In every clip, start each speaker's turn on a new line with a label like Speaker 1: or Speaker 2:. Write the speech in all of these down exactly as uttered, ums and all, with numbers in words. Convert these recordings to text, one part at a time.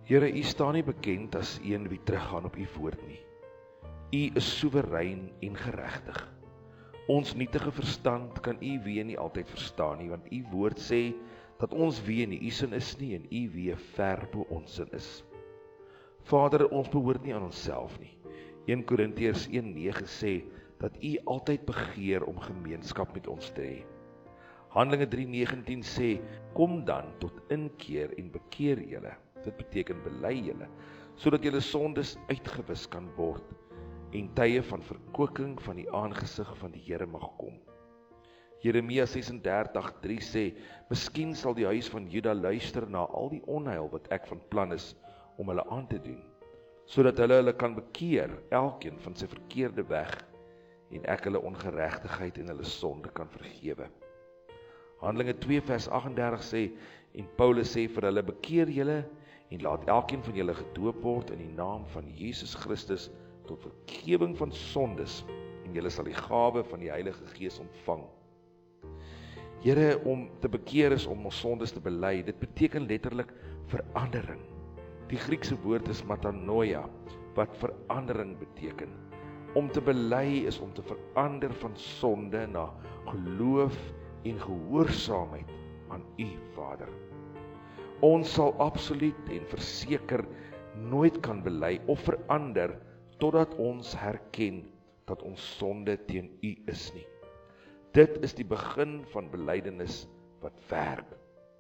Speaker 1: Here, U staan nie bekend as een wie teruggaan op U woord nie. U is soewerein en geregtig. Ons nietige verstand kan U weë nie altyd verstaan nie, want U woord sê dat ons weë nie U sin is nie en U weë ver bo ons sin is. Vader, ons behoort nie aan onsself nie. Eerste Korintiërs een nege sê dat U altyd begeer om gemeenskap met ons te hê. Handelinge drie negentien sê, kom dan tot inkeer en bekeer julle. Dit beteken bely julle, sodat julle sondes uitgewis kan word en tye van verkwikking van die aangesig van die Here mag kom. Jeremia ses en dertig drie sê, miskien sal die huis van Juda luister na al die onheil wat ek van plan is om hulle aan te doen, sodat hulle hulle kan bekeer, elkeen van sy verkeerde weg, en ek hulle ongeregtigheid en hulle sonde kan vergewe. Handelinge twee vers agt en dertig sê, en Paulus sê vir hulle, bekeer julle en laat elkeen van julle gedoop word in die naam van Jesus Christus tot vergewing van sondes, en julle sal die gawe van die Heilige Gees ontvang. Here, om te bekeer is om ons sondes te bely. Dit beteken letterlik verandering. Die Griekse woord is metanoia, wat verandering beteken. Om te bely is om te verander van sonde na geloof en gehoorsaamheid aan U, Vader. Ons sal absoluut en verseker nooit kan bely of verander totdat ons herken dat ons sonde teen U is nie. Dit is die begin van belydenis wat werk.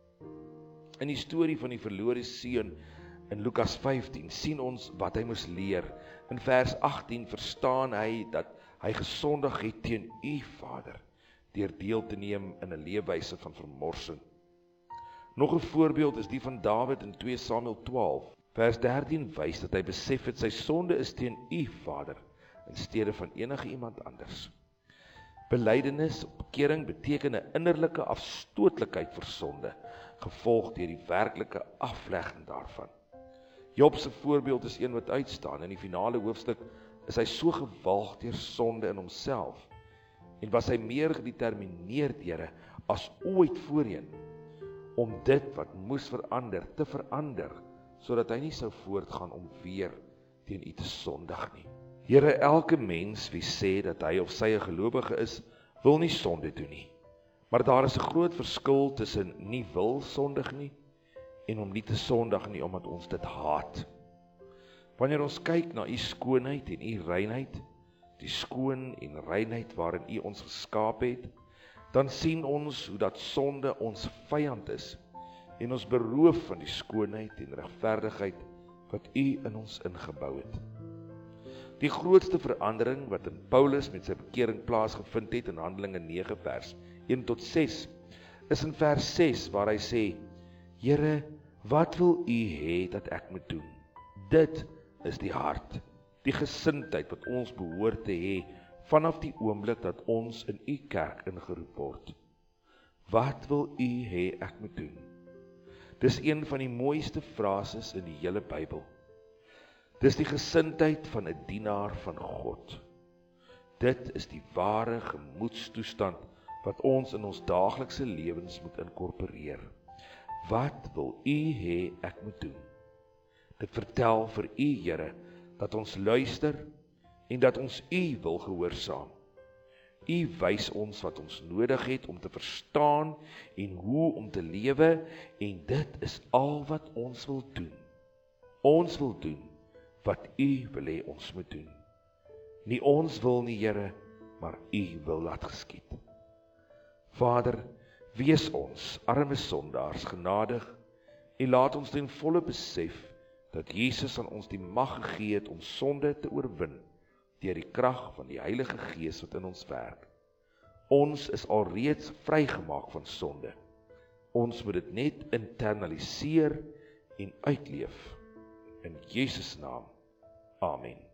Speaker 1: In die storie van die verlore seun in Lukas vyftien sien ons wat hy moes leer. In vers agttien verstaan hy dat hy gesondig het teen U, Vader, deur deel te neem in 'n leefwyse van vermorsing. Nog 'n voorbeeld is die van Dawid in twee Samuel twaalf. Vers dertien wys dat hy besef het sy sonde is teen U, Vader, in steede van enige iemand anders. Belydenis of bekering beteken 'n innerlike afstootlikheid vir sonde, gevolg deur die werklike aflegging daarvan. Job se voorbeeld is een wat uitstaan. In die finale hoofstuk is hy so gewalg deur sonde in homself, en was hy meer gedetermineerd, Here, as ooit voorheen, om dit wat moes verander, te verander, sodat hy nie sou voortgaan om weer teen U te sondig nie. Here, elke mens wie sê dat hy of sy 'n gelowige is, wil nie sonde doen nie. Maar daar is 'n groot verskil tussen nie wil sondig nie en om nie te sondig nie, omdat ons dit haat. Wanneer ons kyk na U skoonheid en U reinheid, die skoon en reinheid waarin U ons geskaap het, dan sien ons hoe dat sonde ons vyand is en ons beroof van die skoonheid en regverdigheid wat U in ons ingebou het. Die grootste verandering wat in Paulus met sy bekering plaasgevind het in Handelinge nege vers een tot ses, is in vers ses waar hy sê, Here, wat wil U hê dat ek moet doen? Dit is die hart, die gesindheid wat ons behoort te hê vanaf die oomblik dat ons in U kerk ingeroep word. Wat wil U hê ek moet doen? Dis een van die mooiste frases in die hele Bybel. Dis die gesindheid van 'n dienaar van God. Dit is die ware gemoedstoestand wat ons in ons daaglikse lewens moet inkorporeer. Wat wil U hê ek moet doen? Dit vertel vir U, Here, dat ons luister en dat ons U wil gehoorsaam. U wys ons wat ons nodig het om te verstaan en hoe om te lewe, en dit is al wat ons wil doen. Ons wil doen wat U wil hê ons moet doen. Nie ons wil nie, Here, maar U wil laat geskied. Vader, wees ons, arme sondaars, genadig, en laat ons ten volle besef dat Jesus aan ons die mag gegee het om sonde te oorwin, deur die krag van die Heilige Gees wat in ons werk. Ons is alreeds vrygemaak van sonde. Ons moet dit net internaliseer en uitleef. In Jesus naam. Amen.